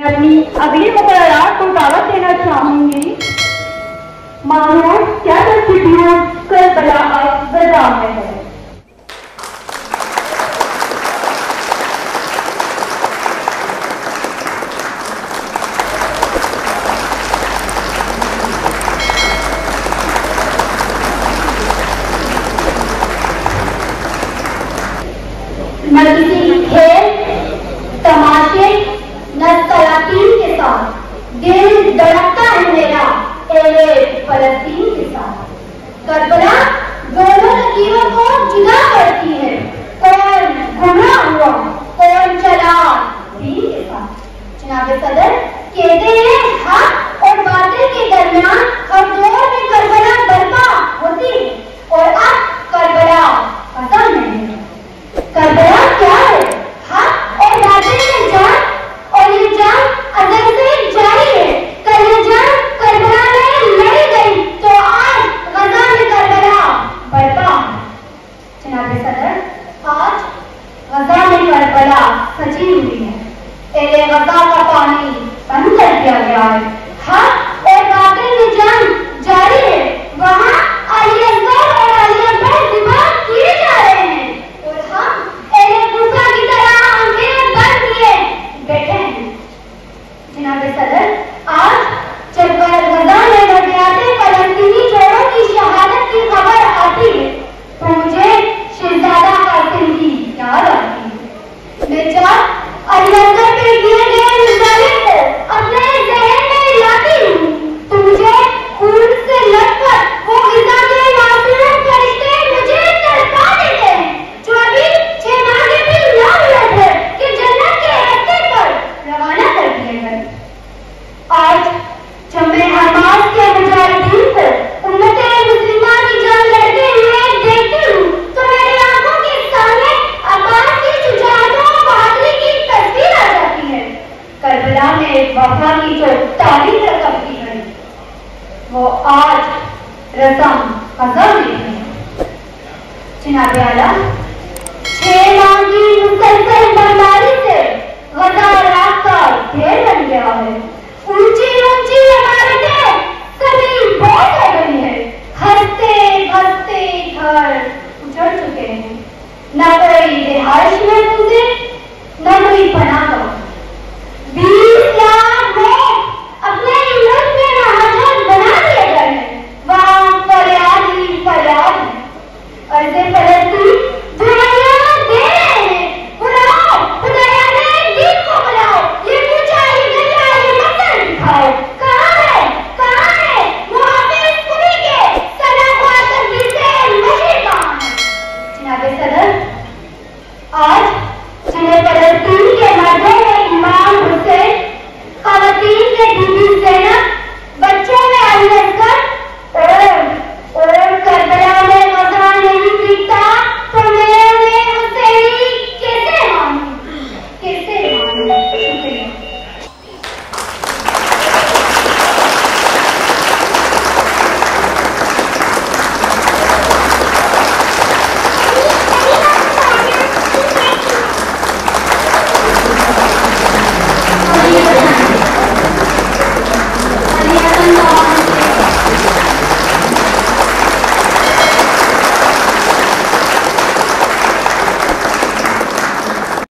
अपनी अगली मुकर्ररात को दावत देना चाहूंगी। मामूर क्या करबला अब गजा में है। न किसी खेल तमाशे न सलातीन के साथ दिल धड़कता है मेरा फलस्तीन के साथ। करबला दोनों लकीरों को जुदा करती है, कौन गुमराह हुआ कौन चला दीन के साथ। जनाब सदर कहते हैं हक और बातिल के दरमियान हर दौर में करबला बर्पा होती है और अब करबला खत्म नहीं है। करबला क्या है? हक और बातिल में जान, और ये जान अजल से जारी है। कल ये जान करबला में लड़ी गई तो आज गजा में करबला बर्पा है। जनाब सदर आज गजा में करबला सजी हुई है। एले गजा का पानी बंद कर दिया गया है। हक और बातिल में जान जारी है। वहाँ अली असगर और अली अकबर जिबा किए जा रहे हैं और हम एले मूसा की तरह आंखें बंद किए बैठे हैं। जनाब सदर आज जब गजा में वज़ीराते फलस्तीनी जोड़ों की शहादत की खबर आती है तो मुझे शहजादा कासिम की याद आती है। मैं जब अली असगर पे किए गए मुजालिम को अपने ज़हन में लाती हूँ तो मुझे खून से लथपथ वो ग़िज़ा के मासूम फरिश्ते मुझे तड़पा देते हैं जो अभी 6 माह के भी ना हुए थे कि जन्नत के रास्ते पर रवाना कर दिए गए। आज जब मैं हमास के मुजाहिदीन को उम्मते मुस्लिमा की जान लड़ते हुए देखती हूँ तो मेरी आंखों के सामने अब्बास की शुजाअत और बहादुरी की तस्वीर आ जाती है। करबला में वफा की जो तारीख रकम की गई वो आज रस्म कज़ा में है। जनाब आला 6 माह की मुसलसल बमबारी से गजा रात का